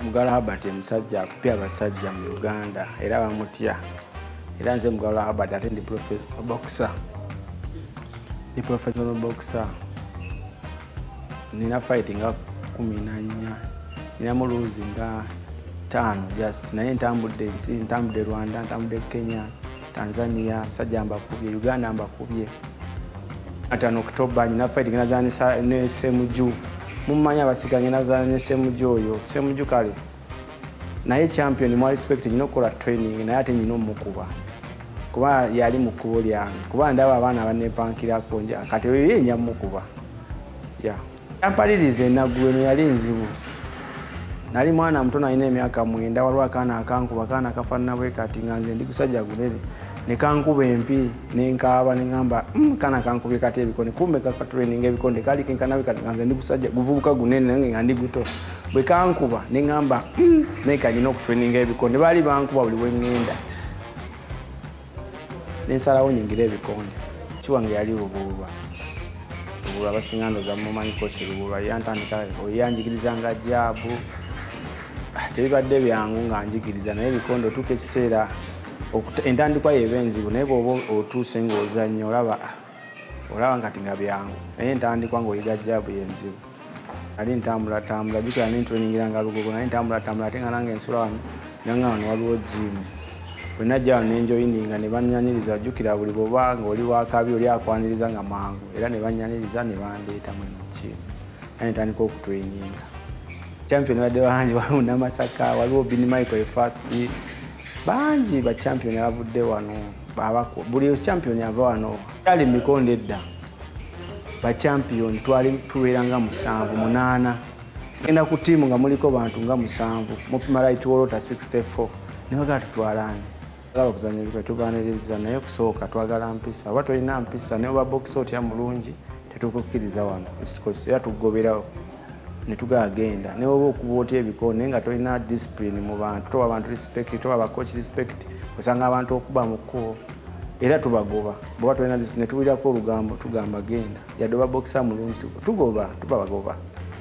Mugalula Herbert musajja akupya abasajja mu Uganda era bamutya. Era nze Mugalula Herbert ate ndi professional boxer. Ndi professional boxer. Nina fighting nga 14. Nina mu losing nga 5 just. Naye ntambudde Rwanda, ntambudde Kenya, Tanzania, musajja mbakubye, Uganda mbakubye. 5 October nina fighting nazanisa ne Semuju. Mumanya abasiganye nazanye Semuju oyo. Semuju kale. Naye champion mu respect nyino kola training naye ate nyino mukuba. Kuba yali mukubo lyange. Kuba ndaba abana banepankira konja kati we nya mukuba. Yeah. Yampalirize Naguru yali nzibu. Nali mwana mtono alina emyaka 9 waliwo akaana akankuba kana kafanana bwe kati nganze ndi kusajja gunene. Ne kankuba empi nenkaba nengamba kana kankubye kati ebikone kumbe ka training ebikonde kali kenkana kati nganze ndi kusajja guvubuka gunene nange ngandi guto. Bwe kankuba nengamba nekanyina ku training ebikonde bali bankuba buli wengenda. Nensalawo nyingira ebikonde. Kiwange yali Lubulwa. Lubulwa basingando za mumanyi coach Lubulwa yantandika oyanjigiriza nga jabu. Tebibadde byangu nga njigiriza naye ebikondo tuke kiseera entandikwa yebenzibu naye bwoba otuuse ng'ozannya olaba ngati nga byangu naye entandikwa ng'oyiga jabu yenzibu. Ali ntambula jukira n'entreningiranga Lugogo naye ntambula ate nga nange ensula wano nanga wano waliwo jimu. Bwe najja wano n'enjoyininga ne bannyaniriza jukira buli bwoba ng'oli wakabi oli akwaniriza nga mangu era ne bannyaniriza ne bandeeta mu kimu naye ntandika okutraininga. Champion badde bangi waliwo Namasaka waliwo Bini Michael first bangi ba champion abudde wano babako buli champion ava wano ali mikonde edda ba champion twali tuweranga 7 8 enda ku timu nga muliko bantu nga 7 mupima right world 64 niwe gatutwalane galo kuzanya biko tubaniriza naye kusooka twagala mpisa watu ina mpisa ne ba box out ya mulungi tetukukiriza wano isikosi ya tugoberawo netugagenda ne obo okubote ebikone nga tolina discipline mu bantu to abantu respect to aba coach respect kusanga abantu okuba muko era tubagoba bwa tolina discipline tuwira ko lugambo tugamba genda yadoba boxer mulungi tugoba tubagoba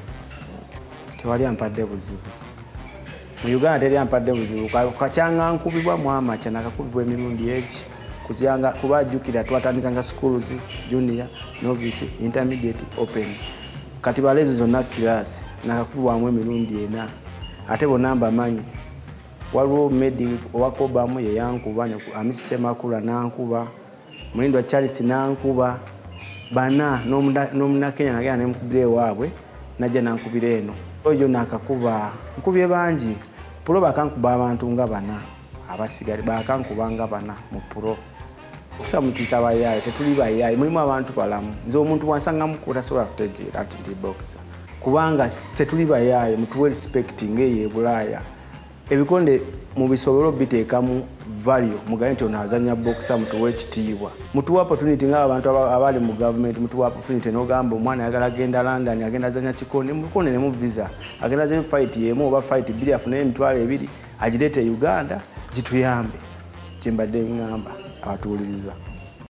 tewali ampadde buzibu mu Uganda teri ampadde buzibu kachanga nkubibwa mu amacha nakakubibwa emirundi eki kuziyanga kubajukira twatandika nga schools junior novice intermediate open kati balezo zonna class nakakubwamu emirundi 4 ate bonamba manyi waliwo medi owakobamu ye yankuba amise makula nankuba mulindo wa Charles nankuba bana nomuna Kenya nagenda nemukubire waabwe najja nankubire eno oyo nakakuba nkubye bangi pulo bakankuba abantu nga bana abasigale bakankuba nga bana mu pulo kusa mutita bayaye tetuli bayaye mulimu abantu balamu nze omuntu wansanga mukura sola kutegeera ati ndi boxer kubanga tetuli bayaye mutuwe respecting eye bulaya ebikonde mu bisobolo biteeka mu value mugaye onazanya boxer mutuwe ekitiibwa mutuwa opportunity nga abantu abali mu government mutuwa opportunity n'ogamba omwana yagala agenda London agenda azanya kikonde mukonde ne mu visa agenda azanya fight yemu oba fight bili afune emitwalo 2 agirete Uganda gituyambe kimbadde ngamba abatuuliriza.